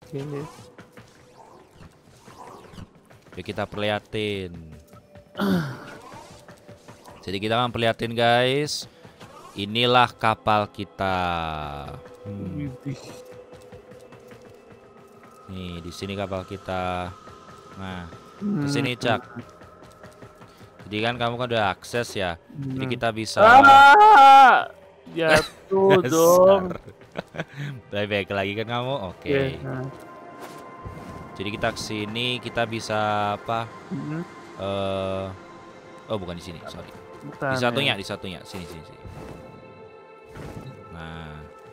Oke. Oke, kita perlihatin. Jadi kita akan perlihatin guys. Inilah kapal kita. Widih. Nih, di sini kapal kita. Nah, ke sini Cak. Jadi kan kamu kan udah akses ya. Jadi kita bisa jatuh dong. Baik lagi kan kamu? Oke. Jadi kita ke sini kita bisa apa? Oh, bukan di sini, sorry. Bukan, di satunya. Sini. Nah,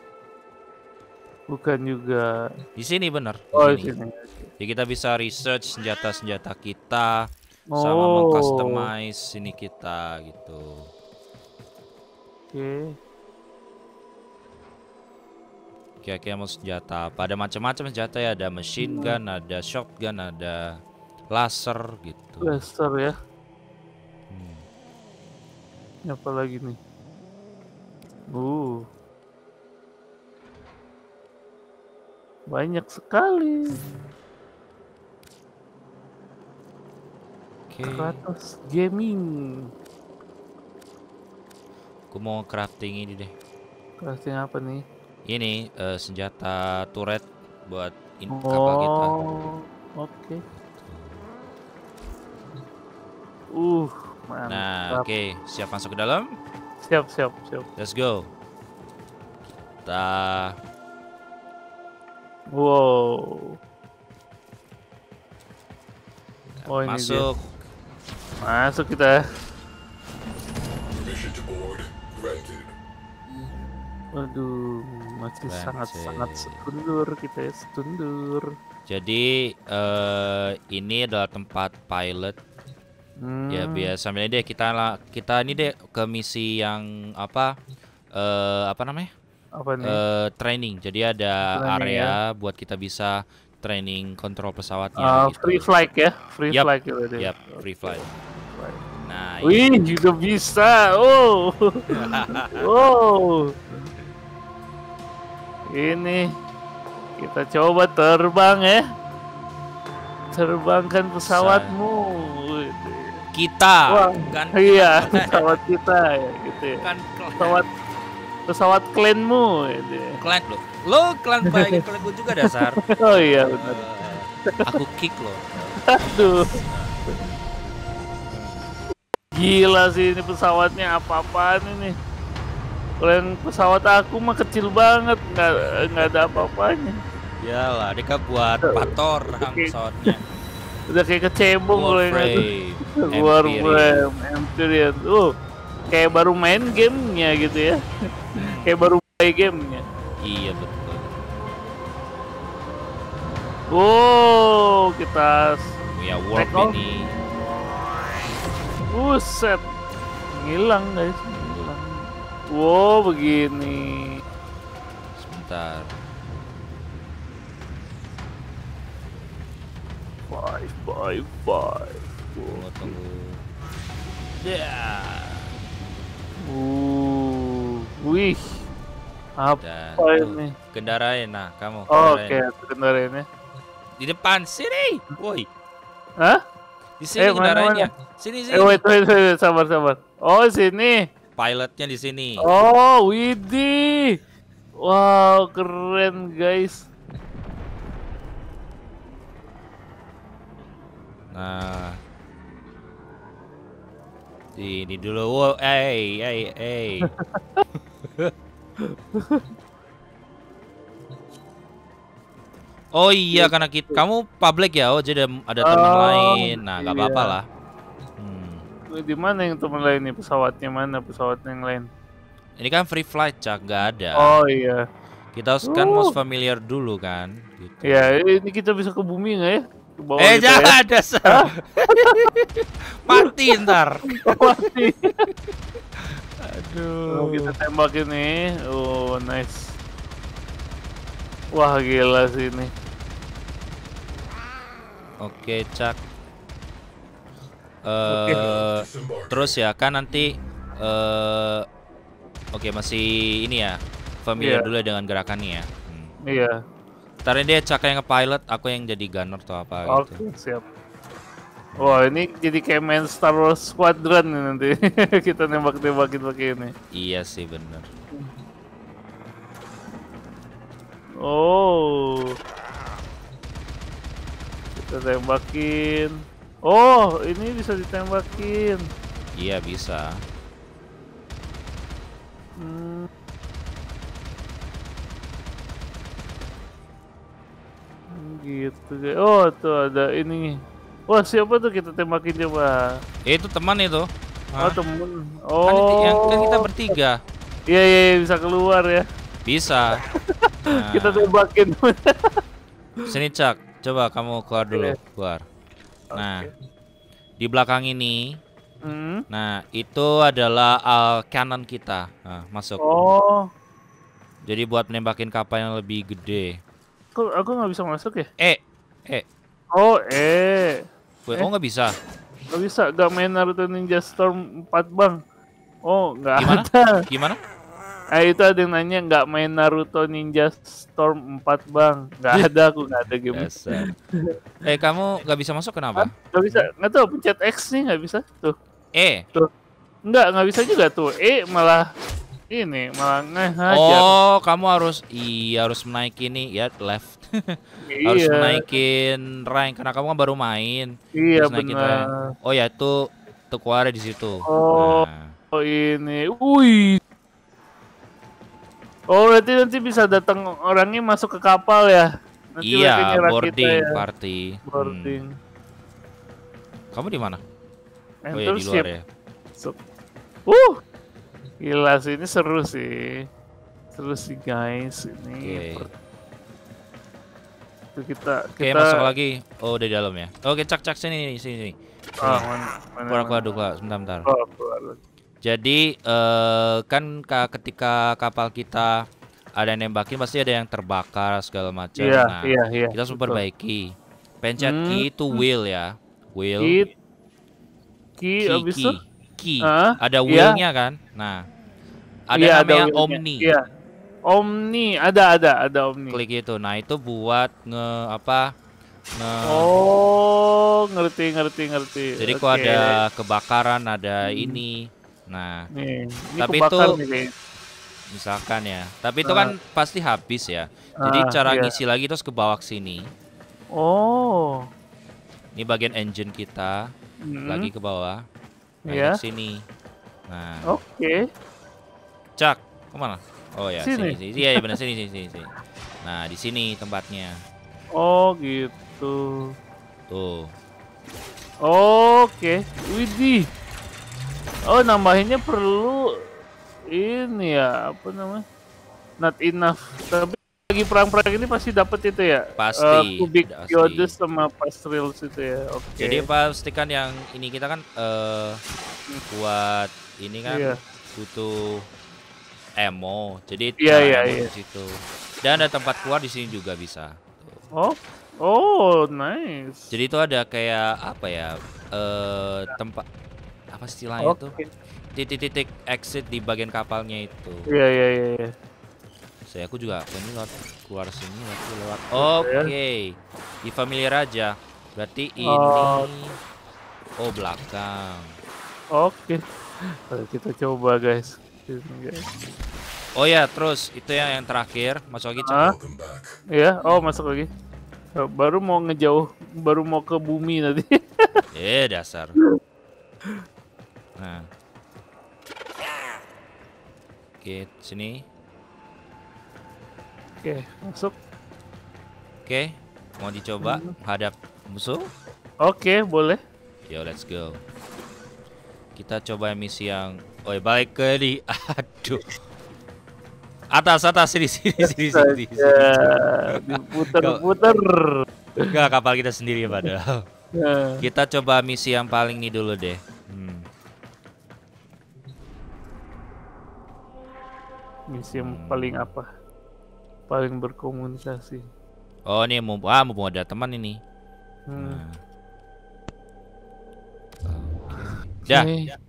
bukan juga. di sini bener. Oh, Di sini. Jadi kita bisa research senjata-senjata kita sama meng-customize ini kita gitu. Oke, mau senjata apa? Ada macam-macam senjata ya, ada machine gun, ada shotgun, ada laser gitu. Laser ya. Apa lagi nih? Banyak sekali. Kratos Gaming. Aku mau crafting ini deh. Crafting apa nih? Ini senjata turret buat kapal kita. Oke. Mantap. Nah, oke, siap masuk ke dalam? Siap. Let's go. Kita ini masuk. Masuk kita. Waduh, masih sangat setundur kita ya, setundur. Jadi ini adalah tempat pilot. Ya biasa deh kita ini deh ke misi yang apa namanya? Apa nih? Training. Jadi ada area buat kita bisa training kontrol pesawatnya. Gitu. Free flight ya, free flight gitu deh. Yap, free flight. Nah, wih, juga bisa. Ini kita coba terbang ya. Terbangkan pesawatmu. Kita. Kan iya, pesawat kita ya gitu ya. Kan pesawat klanmu gitu ya. Klan lo klan baik klan gue juga dasar. Oh iya benar. Aku kick lo. Aduh. Gila sih ini pesawatnya, apa-apaan ini. Kalau yang pesawat aku mah kecil banget, nggak ada apa-apanya. Iyalah, dia kan buat pator pesawatnya. Udah kayak kecebong kalau yang itu. Warframe, Empyrean. Kayak baru main gamenya gitu ya. Kayak baru main gamenya. Iya betul. Kita punya warp ini. Buset, ngilang guys, ngilang. Begini. Sebentar. 5. Tunggu. Ya. Wih. Apa ini? Kendarain, nah kamu. Oke, kendarain ya. Di depan sini, woi. Hah? Di sini kendarainnya. Sini. Wait, sabar. Oh, sini. Pilotnya di sini. Oh, widih. Wow, keren guys. Nah, ini dulu. Wow, hey. Oh iya, karena kamu public ya, jadi ada teman lain. Nah, nggak apa-apa lah. Di mana yang teman lain nih? Pesawatnya mana? Pesawatnya yang lain? Ini kan free flight, Cak, nggak ada. Oh iya. Kita kan most familiar dulu kan. Gitu. Ya, ini kita bisa ke bumi nggak ya? Jangan dasar. Mati ntar. Mati. Aduh. Kita tembak ini. Nice. Wah, gila sih ini. Oke, Cak. Terus ya kan nanti oke, masih ini ya, familiar dulu dengan gerakannya ya. Iya. Ntar ini dia Cak yang nge-pilot, aku yang jadi gunner atau apa gitu. Oke, siap. Wah, ini jadi kayak main Star Wars Squadron nih nanti. Kita nembak-nembakin pakai ini. Iya sih bener. Oh. Kita tembakin. Oh, ini bisa ditembakin. Iya bisa. Hmm. Gitu guys. Oh, tuh ada ini. Wah, siapa tuh kita tembakin coba? Itu teman itu. Oh, Hah? temen. Kan yang kan kita Oh. bertiga. Iya, iya, iya, bisa keluar ya. Bisa. Nah, Kita tembakin. sini Cak, coba kamu keluar dulu, keluar. Nah, di belakang ini. Hmm. Nah, itu adalah cannon kita. Nah, masuk. Oh. Jadi buat nembakin kapal yang lebih gede. Kok aku nggak bisa masuk ya? Oh, nggak bisa. Nggak bisa, nggak main Naruto Ninja Storm 4 bang. Oh, nggak Gimana? ada. Gimana? Itu ada yang nanya nggak main Naruto Ninja Storm 4 bang. Nggak ada, aku nggak ada game. Dasar. Kamu nggak bisa masuk kenapa? Nggak bisa, nggak tahu pencet X nih nggak bisa tuh. Tuh, nggak bisa juga tuh. Malah ini malah ngehajar. Oh, kamu harus menaik ini ya left. Harus Iya. menaikin rank karena kamu kan baru main. Iya Harus naikin benar. rank. Oh ya itu keluarnya di situ. Oh, Nah. ini, wih. Oh, nanti bisa datang orangnya masuk ke kapal ya. Nanti mereka Iya, nyerang boarding kita ya. party. Boarding. Kamu di mana? Oh Enter ya di luar ship. ya. Gila sih, ini seru sih. Seru sih guys ini. Itu kita masuk lagi. Oh, udah di dalam ya. Oke, Cak sini. Keluar dulu, sebentar. Jadi kan ketika kapal kita ada yang nembakin pasti ada yang terbakar segala macam. Iya, kita harus memperbaiki. Pencet key itu wheel ya. Wheel. Key. Ada wheel-nya kan? Nah. Ada namanya Omni. Iya. Omni, ada Omni. Klik itu. Nah, itu buat Oh, ngerti. Jadi kok ada kebakaran, ada ini. Nah, ini tapi itu misalkan ya. Tapi itu kan pasti habis ya. Jadi cara ngisi lagi terus ke bawah sini. Oh. Ini bagian engine kita. Lagi ke bawah. Ke sini. Nah. Oke. Cak, kemana? Oh ya, sini. Iya, benar sini. Nah, di sini tempatnya. Oh, gitu. Tuh. Oke. Widih. Oh, nambahinnya perlu ini ya, apa namanya? Not enough. Tapi lagi perang-perang ini pasti dapat itu ya? Pasti. Kubik Yodes sama Pastrils itu ya. Oke. Jadi pastikan yang ini kita kan buat ini kan butuh ammo. Jadi di situ. Dan ada tempat keluar di sini juga bisa. Tuh. Oh, nice. Jadi itu ada kayak apa ya? Tempat apa istilahnya tuh? Titik-titik exit di bagian kapalnya itu. Iya. Saya aku juga ini keluar sini lewat. Oke. Di familiar aja. Berarti ini belakang. Oke. Kita coba guys. Oh ya, terus itu yang terakhir masuk lagi Cak. Iya, masuk lagi. Baru mau ke bumi nanti. Dasar. Nah. Oke, sini. Oke, masuk. Oke, mau dicoba menghadap musuh? Oke, boleh. Yo, let's go. Kita coba misi yang balik ke di aduh. Atas sini. Diputer-puter. Enggak, kapal kita sendiri padahal. Kita coba misi yang paling ini dulu deh. Misi yang paling apa? Paling berkomunikasi. Oh, ini mumpung ada teman ini. Dah.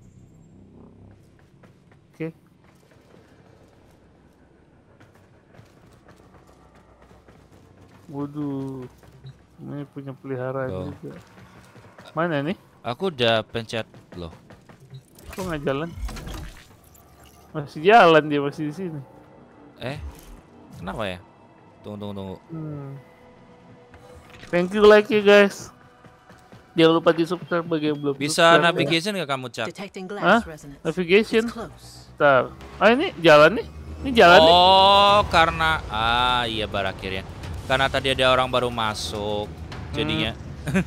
Oke. Waduh. Ini punya peliharaan juga. Mana nih? Aku udah pencet loh. Kok nggak jalan? Masih jalan dia, masih di sini. Kenapa ya? Tunggu. Thank you like ya guys. Jangan lupa di subscribe bagi yang belum. Bisa navigation nggak kamu, Cak? Hah? Navigation? Bentar. Ini jalan nih. Ini jalan nih. Oh, karena iya bar akhirnya. Karena tadi ada orang baru masuk. Jadinya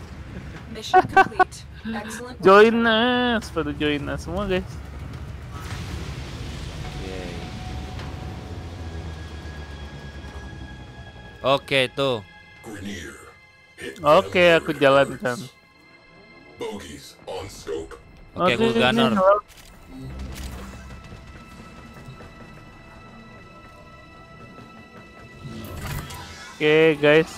join us, pada join us semua guys. Oke, tuh. Oke, aku jalankan. Oke, aku gunner. Oke, guys.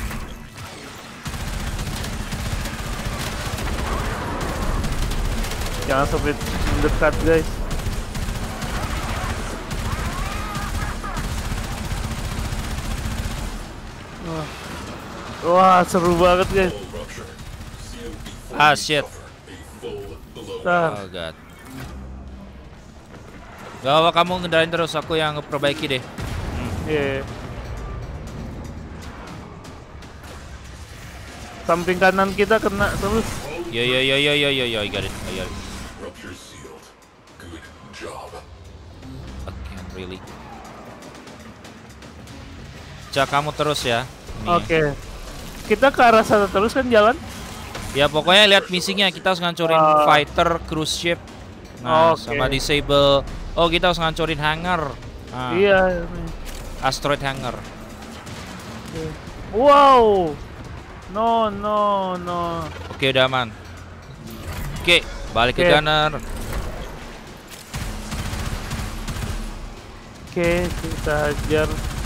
Jangan sampai mendekat, guys. Wah, seru banget, guys. Shit. Oh god. Gak apa, kamu ngendarain terus, aku yang perbaiki deh. Yeah. Samping kanan kita kena terus. Yo, I got it. Okay, really. Cak, kamu terus ya. Oke. Kita ke arah sana terus kan jalan? Ya pokoknya lihat misinya, kita harus ngancurin fighter, cruise ship. Nah, sama disable. Oh, kita harus ngancurin hangar. Iya. Asteroid hangar. Wow. No. Oke, udah aman. Oke, balik ke gunner. Oke, kita hajar.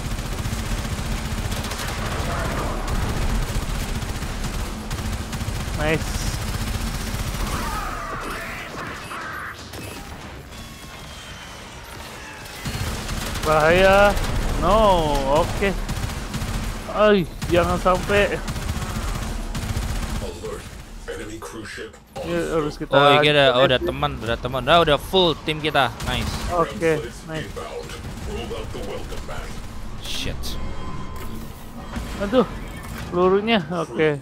Nice. Bahaya. No, oke. Jangan sampai. Ya, harus kita. Oh, ini udah teman. Udah full tim kita. Nice. Oke, nice. Shit. Aduh, pelurunya. Oke.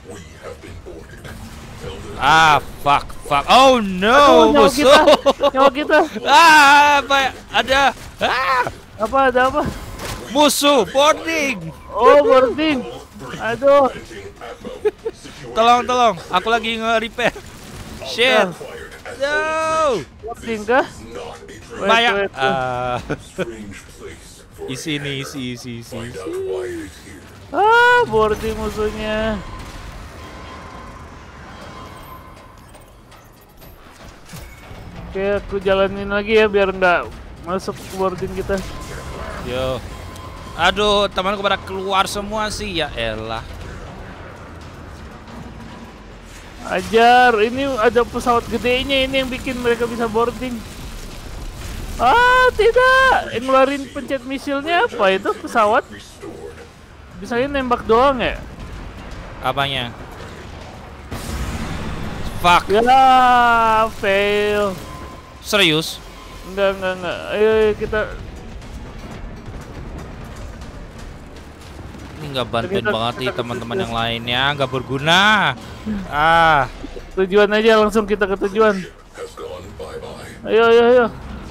Fuck. Oh no, musuh. Nyawa kita. Apa ada? Ada apa? Musuh boarding. Oh, boarding. Aduh. Tolong. Aku lagi nge-repair. Shit. No. Boarding kah? Banyak. Isi. Boarding musuhnya. Oke, aku jalanin lagi ya biar nggak masuk ke boarding kita. Yo. Aduh, temanku pada keluar semua sih, ya elah. Ajar, ini ada pesawat gedenya ini yang bikin mereka bisa boarding. Tidak, yang ngeluarin pencet misilnya apa itu pesawat? Bisanya nembak doang ya? Apanya? Fuck. Ya, fail. Serius? Enggak. Ayo kita. Ini nggak bantuin banget nih teman-teman yang lainnya, nggak berguna. Tujuan aja, langsung kita ke tujuan. Ayo.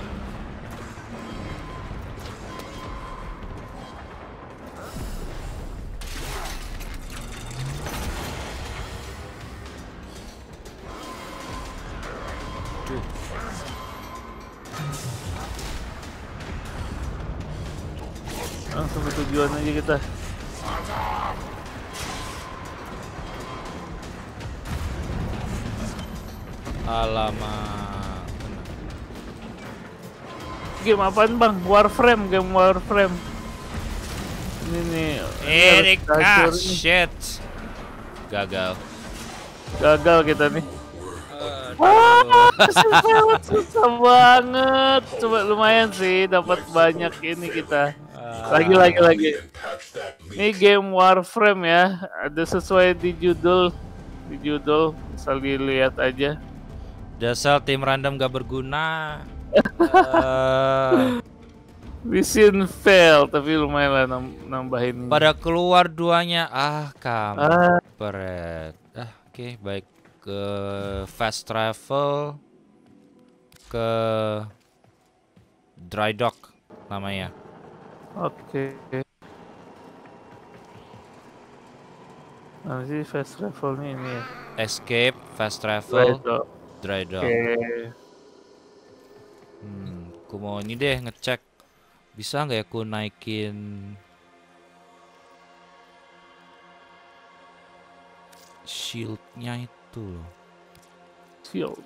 Langsung ke tujuan aja kita. Alamak. Game apaan bang? Warframe, game Warframe. Ini nih. Erika, shit. Gagal kita nih. Susah banget. Coba lumayan sih, dapat banyak ini kita. Lagi. Ini game Warframe ya. Ada sesuai di judul. Bisa dilihat aja. Dasar tim random gak berguna. Mission fail, tapi lumayan lah nambahin. Pada keluar duanya. Kampret. Oke, baik. Ke fast travel. Ke dry dock namanya. Oke. Nah sih fast travelnya ini ya. Escape, fast travel, dry dock. Aku mau ini deh ngecek. Bisa nggak ya aku naikin shieldnya itu loh. Shield.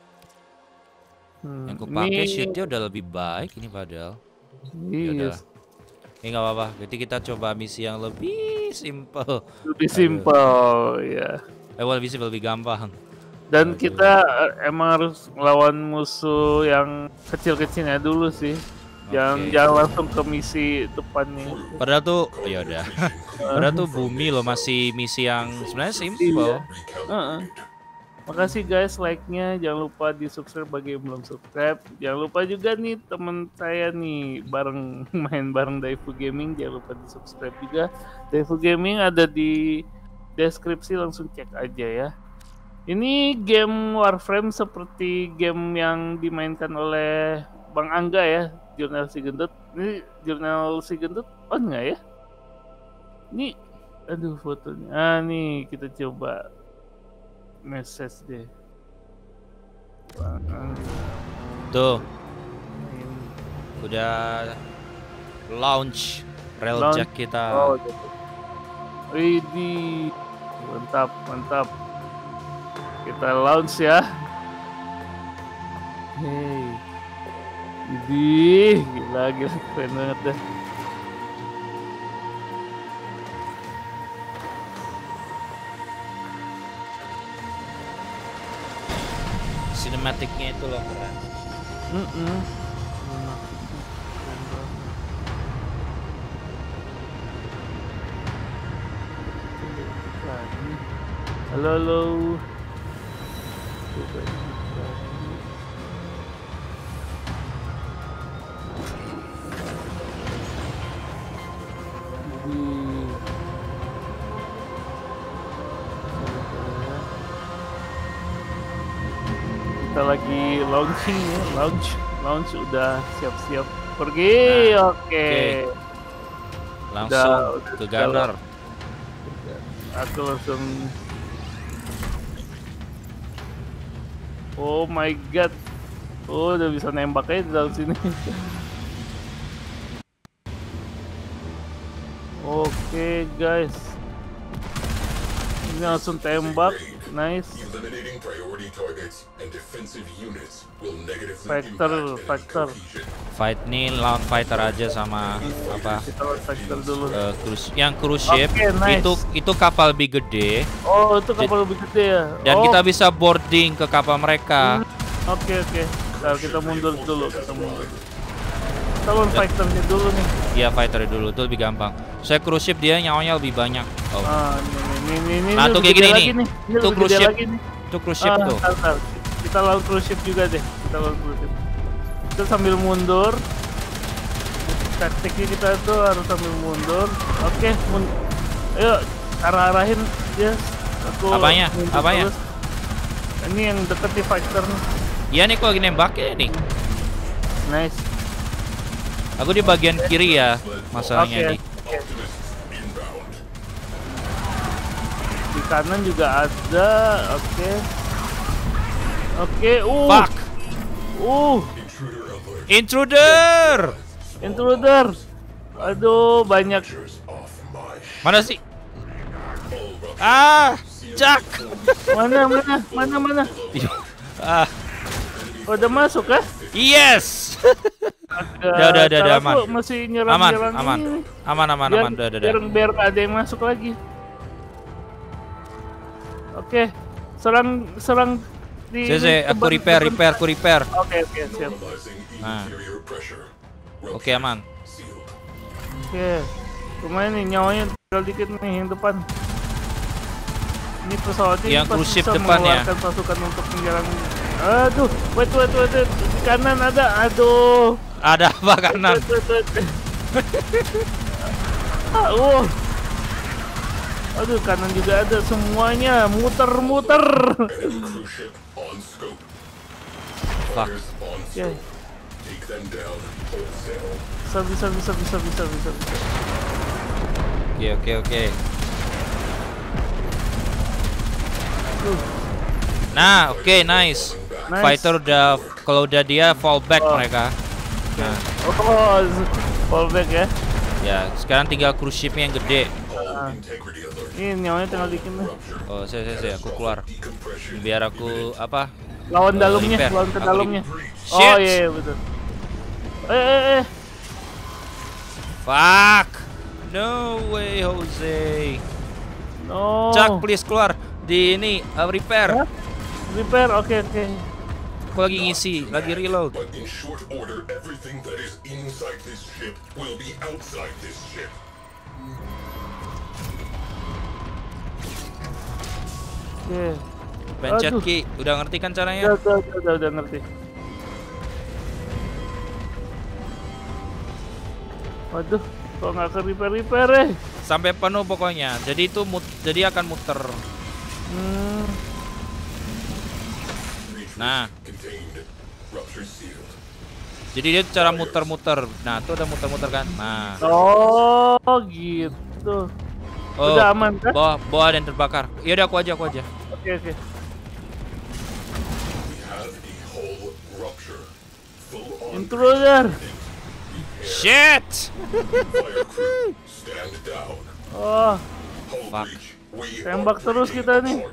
Yang aku pakai shieldnya udah lebih baik ini padahal. Iya. Nggak apa-apa. Jadi kita coba misi yang lebih simple. Lebih simple ya. Lebih simple, lebih gampang. Dan kita emang harus melawan musuh yang kecil-kecilnya dulu sih. Jangan langsung ke misi depannya. Padahal tuh, ya udah. Padahal tuh bumi loh masih misi yang sebenarnya simple. Makasih guys like-nya, jangan lupa di subscribe bagi yang belum subscribe. Jangan lupa juga nih teman saya nih main bareng Daifu Gaming, jangan lupa di subscribe juga. Daifu Gaming ada di deskripsi, langsung cek aja ya. Ini game Warframe seperti game yang dimainkan oleh Bang Angga ya, Jurnal Si Gendut. Ini Jurnal Si Gendut on nggak ya? Ini, aduh fotonya. Nih kita coba. Message deh. Tuh. Udah launch railjack kita. Widih. Mantap. Kita launch ya. Hey. Widih, gila keren banget deh. Sinematiknya itu loh keren. Halo. Kita lagi launching ya, launch udah siap-siap pergi. Oke. Langsung ke gunner. Aku langsung. Oh my god. Oh udah bisa nembak aja di dalam sini. Oke guys. Ini langsung tembak. Nice. Fighter. Fight nih lawan fighter aja sama apa? Kita lawan fighter dulu. Cruise ship. Nice. Itu kapal lebih gede. Oh, itu kapal lebih gede ya. Dan kita bisa boarding ke kapal mereka. Oke. Nah, kita mundur dulu, Kita lawan fighternya dulu nih. Iya, fighter dulu tuh lebih gampang. Saya cruise ship dia nyawanya lebih banyak. Ini nah, tuh kayak gini nih. Tuh cruise ship. Tuh cruise ship tuh. Kita lawan cruise ship juga deh. Kita sambil mundur. Taktiknya kita tuh harus sambil mundur. Oke, ayo arahin dia. Apanya? Ini yang deket di fighter nih. Iya nih, kok lagi nembaknya nih. Nice. Aku di bagian kiri ya, masalahnya nih. Di kanan juga ada. Oke. Fuck. Intruder. Aduh, banyak. Mana sih? Jack. Mana? Udah masuk kah? Yes. Udah aman. Masih nyerang Aman. Biar ada yang masuk lagi. Oke. Serang di aku repair. Oke, siap. Nah. Oke, aman. Oke. Lumayan nih nyawanya tinggal dikit nih yang depan. Ini pesawatnya yang pasti cruise ship bisa depan ya. mengeluarkan pasukan untuk menyerang. Aduh, wait. Di kanan ada. Aduh. Ada apa kanan? Wait. Aduh, kanan juga ada semuanya. Muter. Fuck. Ya. Bisa. Oke. Nah, oke, nice. Fighter udah, kalau udah dia fallback mereka. Nah. Fallback ya. Ya, sekarang tinggal cruise shipnya yang gede. Ini nyawanya tinggal dikit nih. Oh, saya aku keluar. Biar aku apa? Lawan dalamnya, lawan ke dalamnya. Shit. Oh iya betul. Fuck. No way, Jose. No. Chuck, please keluar. Di ini repair. Huh? Repair, oke. Aku lagi ngisi, lagi reload. Oke. Pencet Ki, udah ngerti kan caranya? Udah ngerti. Waduh, kok nggak ke repair ya? Sampai penuh pokoknya. Jadi itu jadi akan muter. Nah. Jadi dia cara muter-muter. Nah, tuh udah muter-muter kan. Nah. Oh, gitu. Oh, udah aman kan? Bawah dan terbakar. Ya udah aku aja. Oke. Intruder. Shit. Oh. Fuck. Tembak terus kita nih.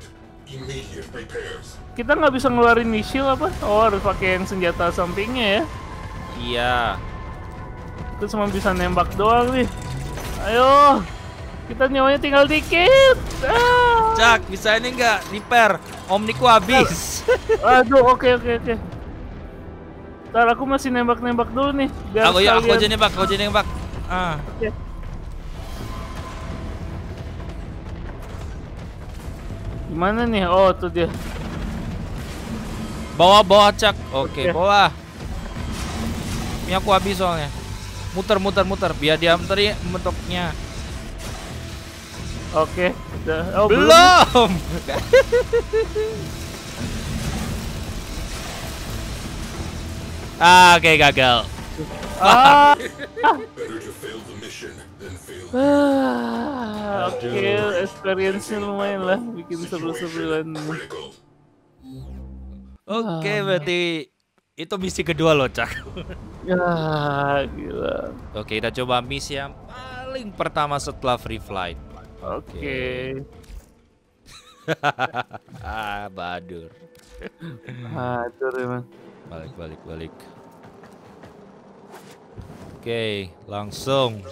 Kita nggak bisa ngeluarin misil apa? Oh, harus pakai yang senjata sampingnya ya. Iya. Itu cuma bisa nembak doang nih. Ayo. Kita nyawanya tinggal dikit. Cak, bisa ini nggak repair? Omniku habis. Aduh, oke. Ntar aku masih nembak dulu nih. Biar aku aja nembak. Oke. Gimana nih? Oh, tuh dia. Bawah Cak. Oke, bawah. Ini aku habis soalnya. Muter. Biar dia mentoknya. Oke. Oh, belum. Oke, gagal. Oke, experience-nya lumayan lah, bikin seru-seruan. Oke, berarti itu misi kedua loh, Cak. Ya, gila. Oke, kita coba misi yang paling pertama setelah free flight. Oke. Badur. Badur emang. Balik. Oke, langsung.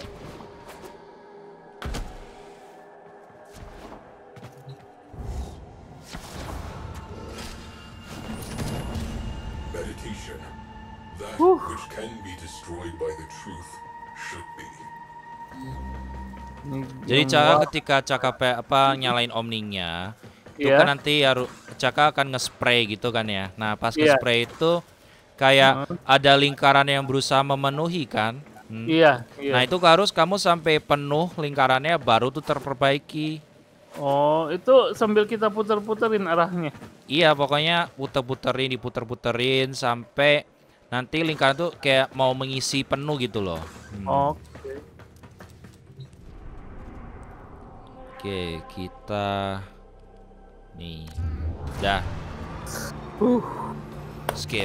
Meditation. That which can be destroyed by the truth should be. Jadi Caka ketika Caka nyalain omninya, itu kan nanti Caka akan nge-spray gitu kan ya. Nah, pas nge-spray itu kayak ada lingkaran yang berusaha memenuhi kan. Iya. Nah, itu harus kamu sampai penuh lingkarannya baru tuh terperbaiki. Oh, itu sambil kita puter-puterin arahnya. Iya, pokoknya diputer-puterin sampai nanti lingkaran tuh kayak mau mengisi penuh gitu loh. Oke, kita nih. Dah. Skip.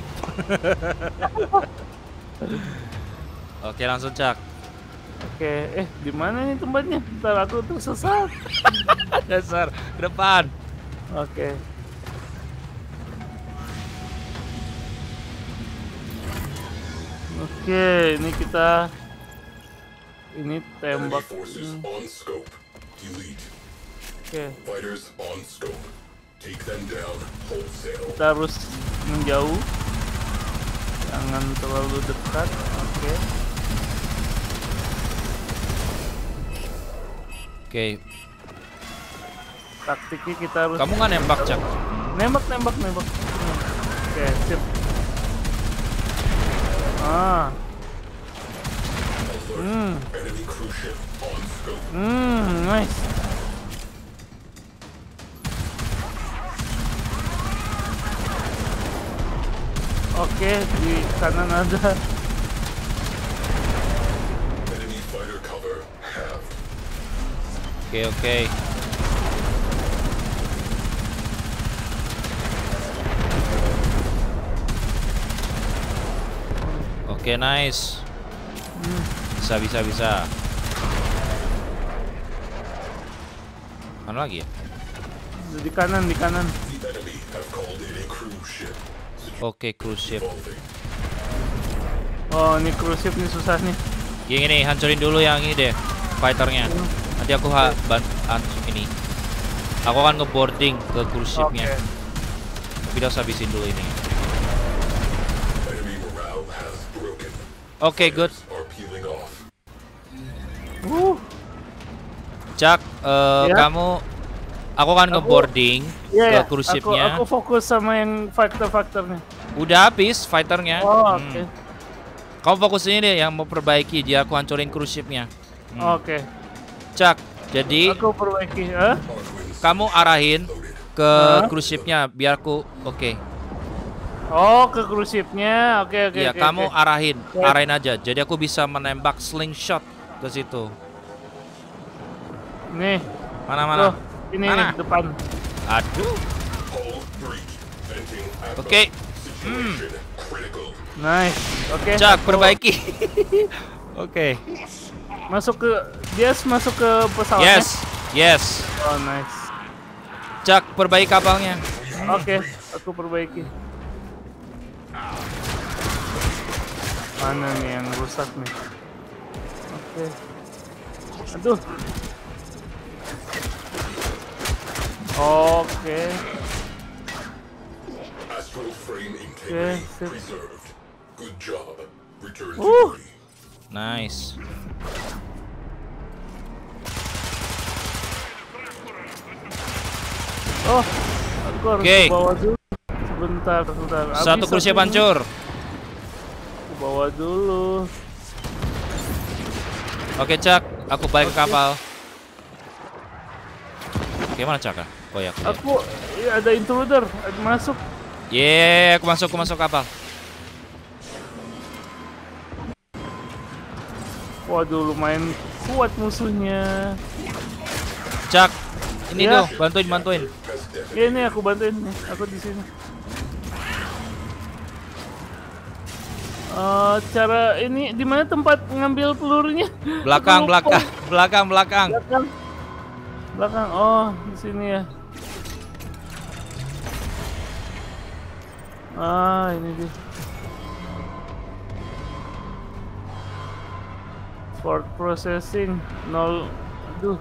Oke, langsung Cak. Oke, di mana nih tempatnya? Ntar aku tersesat. Dasar, ke depan. Oke. Oke, ini kita tembak. Oke. Kita harus menjauh. Jangan terlalu dekat. Oke. Oke. Taktiknya kita harus. Kamu nggak nembak, Cak? Nembak. Oke, sip. Nice. Oke, di kanan ada. Oke. Oke, nice. Bisa. Mana lagi ya? Di kanan. Oke, cruise ship. Oh, ini cruise ship nih susah nih. Gini, hancurin dulu yang ini deh, fighternya. Nanti aku ini. Aku akan ngeboarding ke cruise shipnya. Tapi harus habisin dulu ini. Oke, good. Cak, kamu, aku akan ngeboarding ke cruise shipnya. Aku fokus sama yang faktor-faktornya. Udah habis fighternya. Oke. Kamu fokus ini deh yang mau perbaiki, dia aku hancurin cruise shipnya. Oke. Cak, jadi aku perbaiki. Kamu arahin ke cruise shipnya biar aku Oh, ke cruise shipnya. Oke. Iya, kamu arahin aja. Jadi aku bisa menembak slingshot ke situ. Nih. Mana? Ini depan. Aduh. Oke. Nice. Oke. Cak, perbaiki. Oke. Masuk ke pesawatnya. Yes. Oh, nice. Cak, perbaiki kapalnya. Oke, aku perbaiki. Mana nih yang rusak nih? Oke. Aduh. Oke. Nice. Oh, aku harus bawa dulu. Sebentar. Satu cruise ship hancur. Aku bawa dulu. Oke, Cak, aku balik ke kapal. Gimana, Cak? Oh ya, aku ada intruder, masuk. Aku masuk kapal. Waduh, lumayan kuat musuhnya. Cak, ini tuh, bantuin. Ya, ini aku bantuin nih. Aku di sini. Cara ini di mana tempat ngambil pelurunya? Belakang. Oh, di sini ya. Ini dia. Port processing 0. Aduh.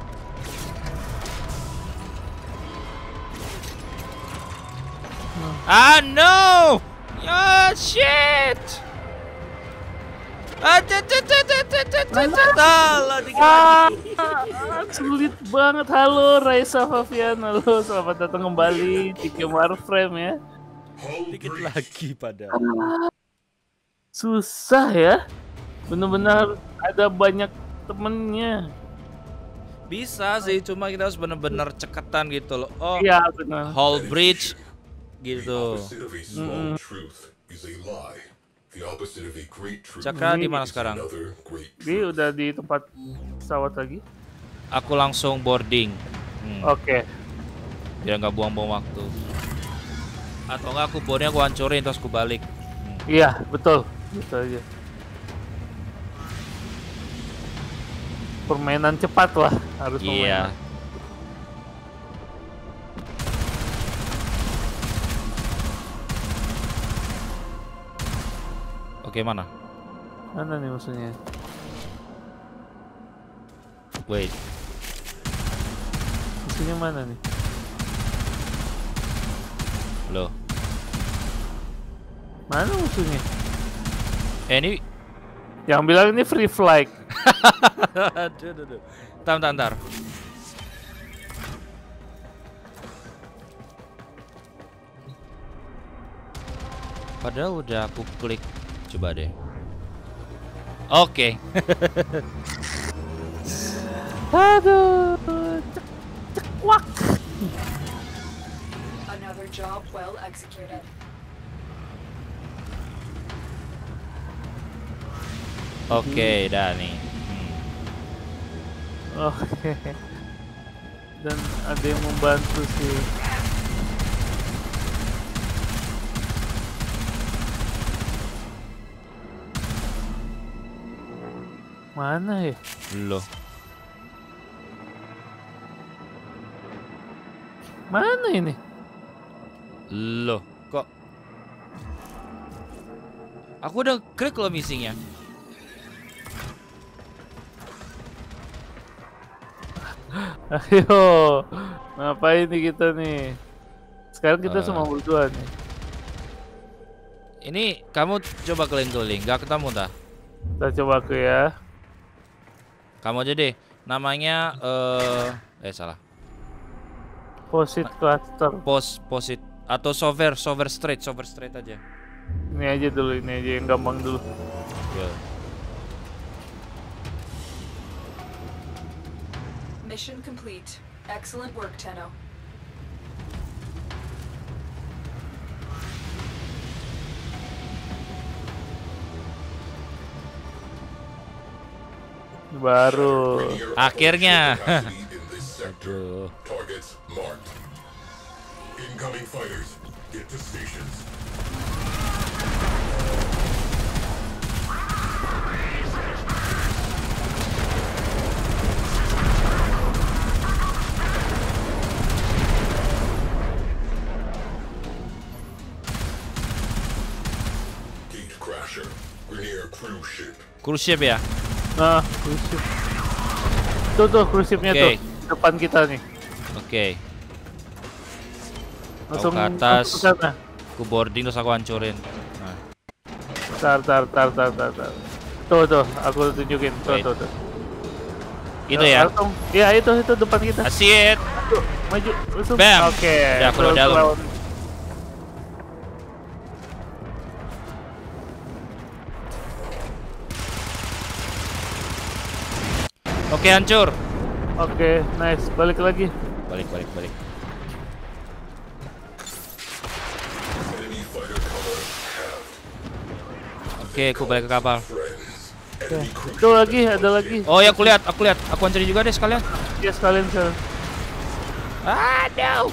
No! Shit! Sulit banget. Halo Raisa Favian, halo, selamat datang kembali di game Warframe ya. Dikit lagi pada. Susah ya. Benar-benar ada banyak temennya. Bisa sih, cuma kita harus benar-benar ceketan gitu loh. Oh, iya benar. Whole bridge gitu. Cakra di mana sekarang? Dia udah di tempat pesawat lagi. Aku langsung boarding. Oke. Biar nggak buang-buang waktu. Atau nggak aku boarding, aku hancurin terus aku balik. Iya, betul aja. Permainan cepat lah, harus iya. Oke, mana? Mana nih musuhnya? Wait. Musuhnya mana nih? Loh. Mana musuhnya? Ini yang bilang ini free flight. Aduh. Bentar. Padahal udah aku klik. Coba deh. Oke. Aduh. Cekwak. Another job well executed. Oke, dah nih. Oke. Dan ada yang membantu sih. Mana ya? Loh. Mana ini? Loh, kok aku udah klik loh missingnya. Ayo, ngapain nih kita nih? Sekarang kita semua berdua nih. Ini kamu coba keliling-keliling, nggak ketemu dah? Kita coba aku ya. Kamu aja deh. Namanya salah. Posit cluster. Posit atau software straight aja. Ini aja dulu, ini aja yang gampang dulu. Yo. Mission complete. Excellent work, Tenno. Baru. Akhirnya. Capacity in this sector. Aduh. Targets marked. Incoming fighters. Get to stations. Gate crasher. We're near cruise ship. Cruise ship ya? Nah, cruise ship. Tuh cruise shipnya Oke. tuh. Depan kita nih. Oke. Langsung ke atas. ke sana. Aku boarding terus aku hancurin. Nah. Tar. Tuh, aku tunjukin. Wait. Tuh. Itu ya? Langsung. Ya, itu depan kita. Asyik. Aduh, maju. Langsung. Bam. Oke. Udah, aku udah dalam. lawan. Oke, hancur. Oke, nice. Balik lagi. Balik. Enemy fighter cover halved. Oke, aku balik ke kapal. Friends. Enemy cruise Tuh lagi, ada lagi. Oh ya, aku lihat. Aku hancurin juga deh sekalian. Ya sekalian. Aduh.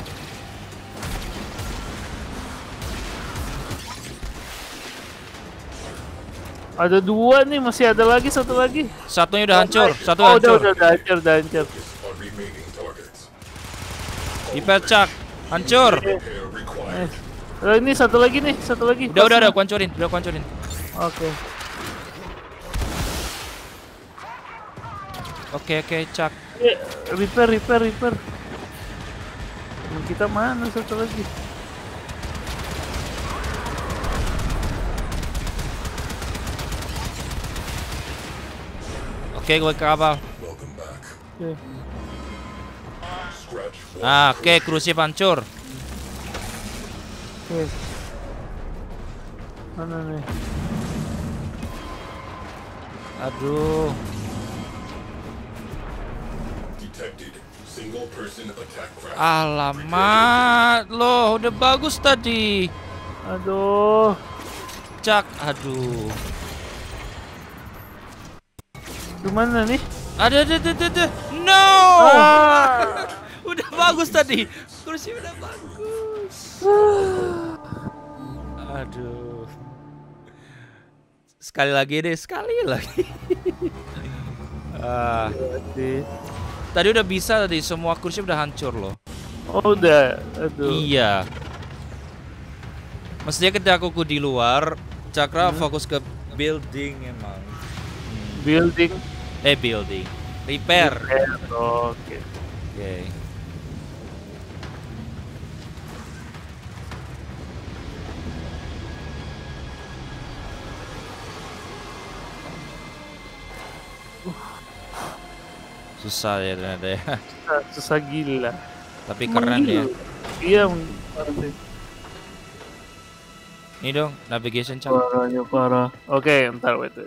Ada dua nih, masih ada lagi, satu lagi. Satunya udah hancur, satu Oh, hancur. udah hancur. on remaining targets. Dipecak, hancur. Repair required. Ini satu lagi. Udah, aku hancurin. Oke. Oke, cak. Repair. Temen kita mana satu lagi? Oke, gue ke kapal. Welcome back. Oke. Scratch for Oke, cruise ship hancur. Oke. Mana nih? Aduh. detected. Single person attack craft. Alamat, loh, udah bagus tadi. Aduh. Cak, aduh. Gimana nih? Ada. No. Ah. Udah bagus tadi. Kursi udah bagus. Aduh. Sekali lagi. Tadi udah bisa tadi, semua kursi udah hancur loh. Oh, udah. Aduh. Iya. Mestinya ketika aku di luar, Cakra fokus ke building emang. Building. Building. Repair. Oke. Oke. Susah ya ternyata ya. Susah gila. Tapi keren ya. Iya. Ini dong navigation Cak. Parahnya parah. Oke, ntar wait.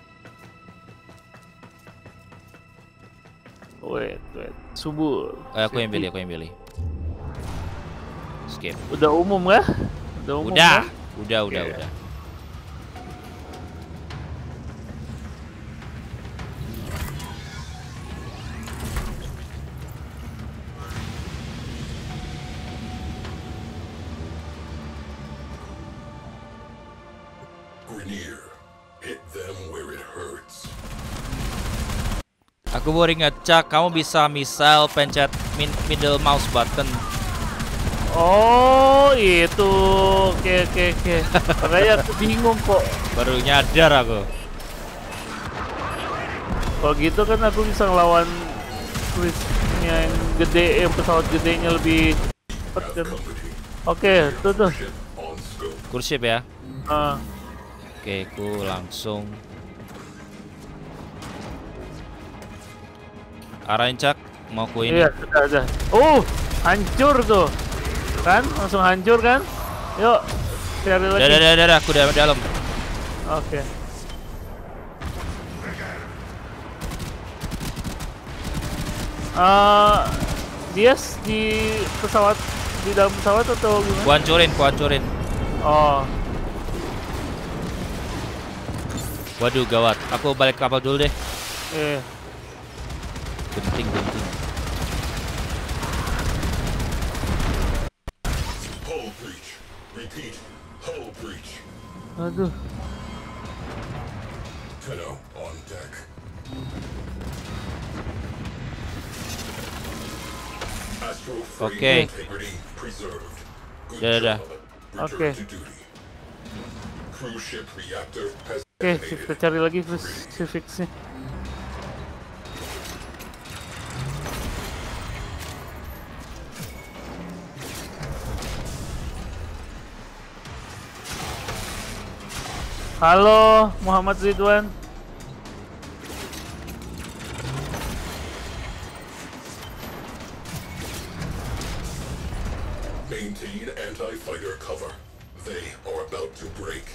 Subur. Aku yang pilih. Skip. Udah umum kah? Udah. Grenier, hit them where it hurts. Aku baru ingat Cak, kamu bisa misal pencet middle mouse button. Oh itu, oke. Makanya aku bingung kok. Baru nyadar aku. Kalau gitu kan aku bisa ngelawan Chris-nya yang gede, yang pesawat gedenya lebih cepet kan. Oke, tuh. Cruise ship ya. Ah. Oke, ku langsung arahin Cak, mau ku ini. Iya, sudah. Hancur tuh. Kan? Langsung hancur kan? Yuk, cari lagi. Udah, aku udah dalam. Oke. Dia di pesawat, di dalam pesawat atau gimana? Ku hancurin. Oh. Waduh, gawat. Aku balik kapal dulu deh. Genting. Hull breach. Repeat. Hull breach. Aduh. Tenno on deck. Astro frame integrity preserved. Good Udah. job. Oke. Return to duty. Cruise ship reactor has Oke, kita cari lagi crucifixnya. Halo, Muhammad Ridwan. Maintain anti-fighter cover. They are about to break.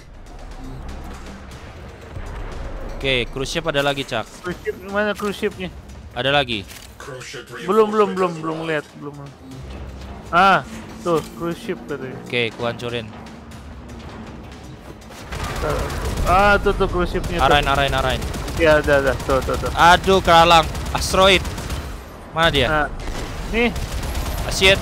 Oke, cruise ship ada lagi Cak. Cruise ship mana cruise shipnya? Ada lagi. Cruise ship Belum reinforcement has lihat, arrived. belum. Ah, tuh cruise ship tadi. Oke, ku hancurin. Tuh cruise shipnya. Arahin. Ya, udah. Tuh. Aduh, keralang. Asteroid. Mana dia? Nah, nih. Shit.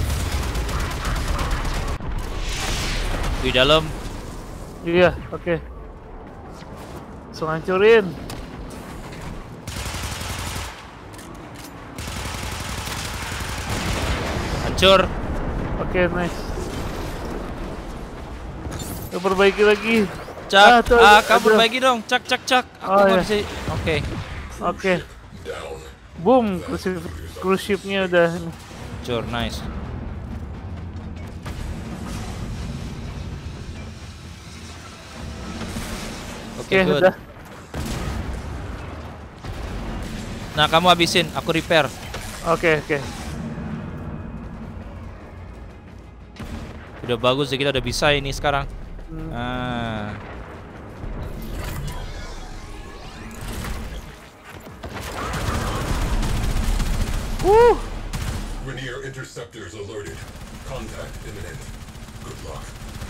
Di dalam. Iya, oke. Langsung hancurin. Hancur. Oke, nice. Kita perbaiki lagi. Cak, tuh, kamu perbaiki dong. Cak. Aku iya. bisa. Oke. Down. Boom, cruise ship-nya udah. Hancur, nice. Oke, good. Udah. Nah, kamu habisin, aku repair. Oke. Udah bagus sih, kita udah bisa ini sekarang. Grenier interceptors alerted. Contact imminent. Good luck.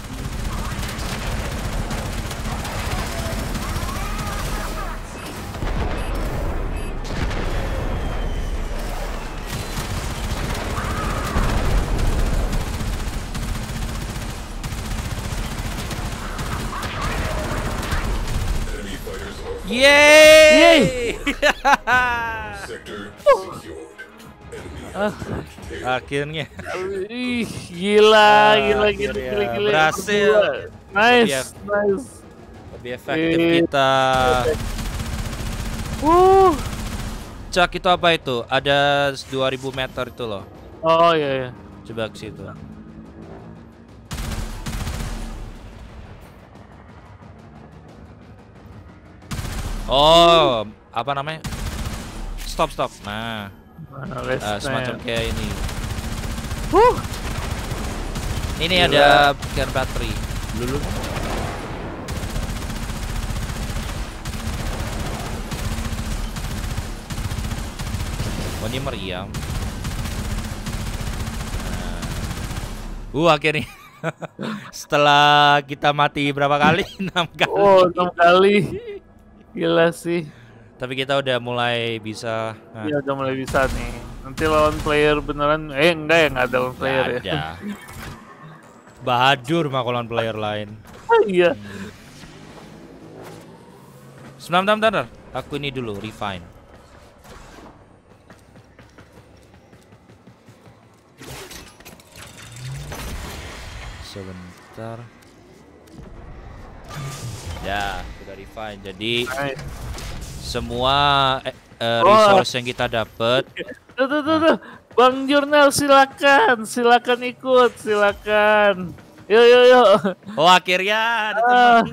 Enemy fighters are Yeay! sector secured. Enemy tail. Akhirnya. Ih, gila. Akhirnya berhasil. Nice. Lebih efektif kita. Cak, itu apa itu? Ada 2000 meter itu loh. Oh iya. Coba ke situ. Oh, apa namanya? stop. Nah, semacam kayak ini. Ini ada care battery. Dulu. Oh, ini meriam. Akhirnya setelah kita mati berapa kali? 6 kali. Oh, 6 kali. Gila sih. Tapi kita udah mulai bisa. Iya, udah mulai bisa nih. Nanti lawan player beneran. Enggak ya, nggak ada lawan player ya. Ada. Bahadur mah lawan player lain. Iya. Sebentar. Aku ini dulu refine. Sebentar. Ya, sudah refine. Jadi semua resource yang kita dapat. Tuh. Bang Jurnal silakan ikut, silakan. Yo. Oh, akhirnya ada teman.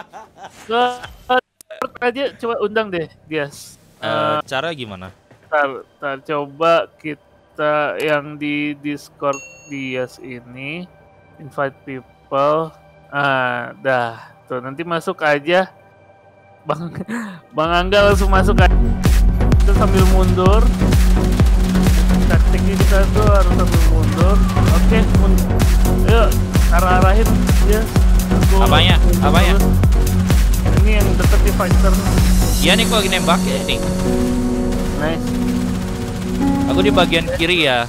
Aja coba undang deh, guys. Cara gimana? Ntar coba kita yang di Discord Dias ini invite people. Dah. Tuh, nanti masuk aja. Bang Angga langsung masuk aja. Kita sambil mundur. Taktiknya kita tuh harus sambil mundur. Oke, yuk arahin ya. Apanya? Ini yang deket di fighter. Iya nih, kok lagi nembak ya nih. Nice. Aku di bagian kiri ya.